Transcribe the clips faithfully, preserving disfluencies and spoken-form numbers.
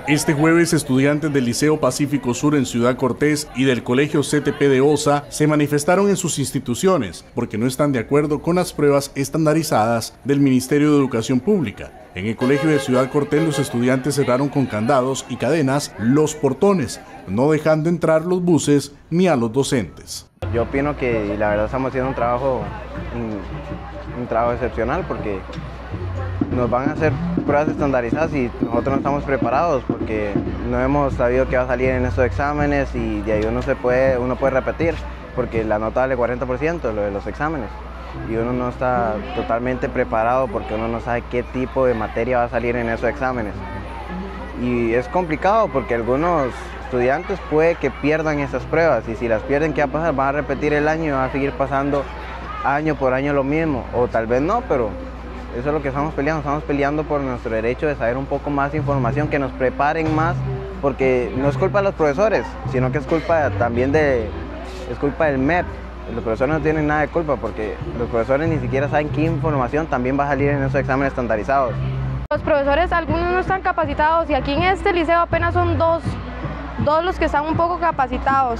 Este jueves, estudiantes del Liceo Pacífico Sur en Ciudad Cortés y del Colegio C T P de Osa se manifestaron en sus instituciones porque no están de acuerdo con las pruebas estandarizadas del Ministerio de Educación Pública. En el Colegio de Ciudad Cortés, los estudiantes cerraron con candados y cadenas los portones, no dejando entrar los buses ni a los docentes. Yo opino que la verdad estamos haciendo un trabajo, un, un trabajo excepcional porque nos van a hacer pruebas estandarizadas y nosotros no estamos preparados porque no hemos sabido qué va a salir en estos exámenes y de ahí uno, se puede, uno puede repetir porque la nota vale cuarenta por ciento lo de los exámenes y uno no está totalmente preparado porque uno no sabe qué tipo de materia va a salir en esos exámenes. Y es complicado porque algunos estudiantes puede que pierdan esas pruebas y si las pierden, ¿qué va a pasar? Van a repetir el año y van a seguir pasando año por año lo mismo, o tal vez no, pero eso es lo que estamos peleando, estamos peleando por nuestro derecho de saber un poco más de información, que nos preparen más, porque no es culpa de los profesores, sino que es culpa también de, es culpa del M E P. Los profesores no tienen nada de culpa porque los profesores ni siquiera saben qué información también va a salir en esos exámenes estandarizados. Los profesores, algunos no están capacitados y aquí en este liceo apenas son dos, dos los que están un poco capacitados.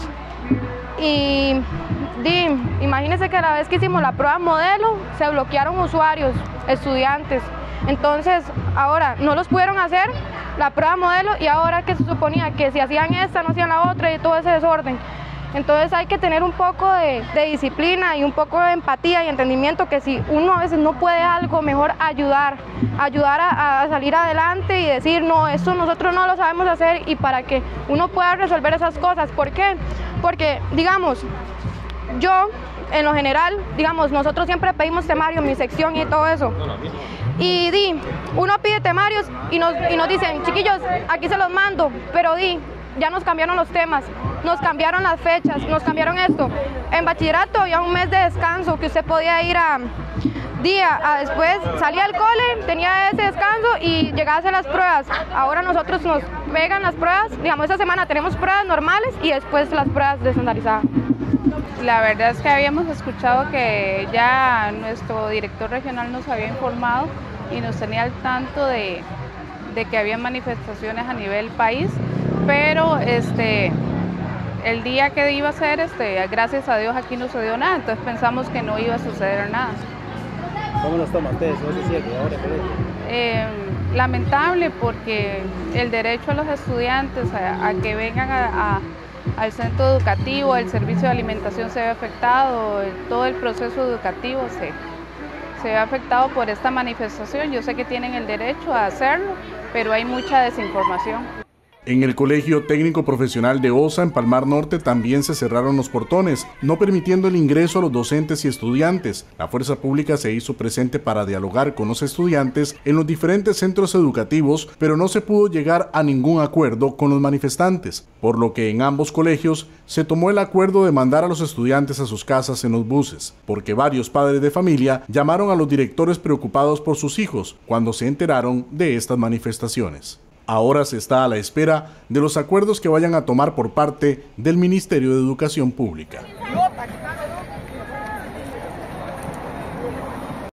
Y di, imagínense que a la vez que hicimos la prueba modelo, se bloquearon usuarios, estudiantes. Entonces, ahora no los pudieron hacer la prueba modelo y ahora que se suponía que si hacían esta, no hacían la otra y todo ese desorden. Entonces hay que tener un poco de, de disciplina y un poco de empatía y entendimiento que si uno a veces no puede algo, mejor ayudar, ayudar a, a salir adelante y decir, no, esto nosotros no lo sabemos hacer y para que uno pueda resolver esas cosas. ¿Por qué? Porque, digamos, yo, en lo general, digamos, nosotros siempre pedimos temario, mi sección y todo eso. Y di, uno pide temarios y nos, y nos dicen, chiquillos, aquí se los mando, pero di, ya nos cambiaron los temas, nos cambiaron las fechas, nos cambiaron esto. En bachillerato había un mes de descanso que usted podía ir a día, a después salía al cole, tenía ese descanso y llegaba a hacer las pruebas. Ahora nosotros nos pegan las pruebas, digamos esta semana tenemos pruebas normales y después las pruebas estandarizadas. La verdad es que habíamos escuchado que ya nuestro director regional nos había informado y nos tenía al tanto de, de que había manifestaciones a nivel país, pero este, el día que iba a ser, este, gracias a Dios aquí no sucedió nada, entonces pensamos que no iba a suceder nada. ¿Cómo los toman ustedes? ¿No se cierre ahora? Eh, lamentable porque el derecho a los estudiantes a, a que vengan a, a, al centro educativo, el servicio de alimentación se ve afectado, el, todo el proceso educativo se, se ve afectado por esta manifestación. Yo sé que tienen el derecho a hacerlo, pero hay mucha desinformación. En el Colegio Técnico Profesional de Osa, en Palmar Norte, también se cerraron los portones, no permitiendo el ingreso a los docentes y estudiantes. La fuerza pública se hizo presente para dialogar con los estudiantes en los diferentes centros educativos, pero no se pudo llegar a ningún acuerdo con los manifestantes, por lo que en ambos colegios se tomó el acuerdo de mandar a los estudiantes a sus casas en los buses, porque varios padres de familia llamaron a los directores preocupados por sus hijos cuando se enteraron de estas manifestaciones. Ahora se está a la espera de los acuerdos que vayan a tomar por parte del Ministerio de Educación Pública.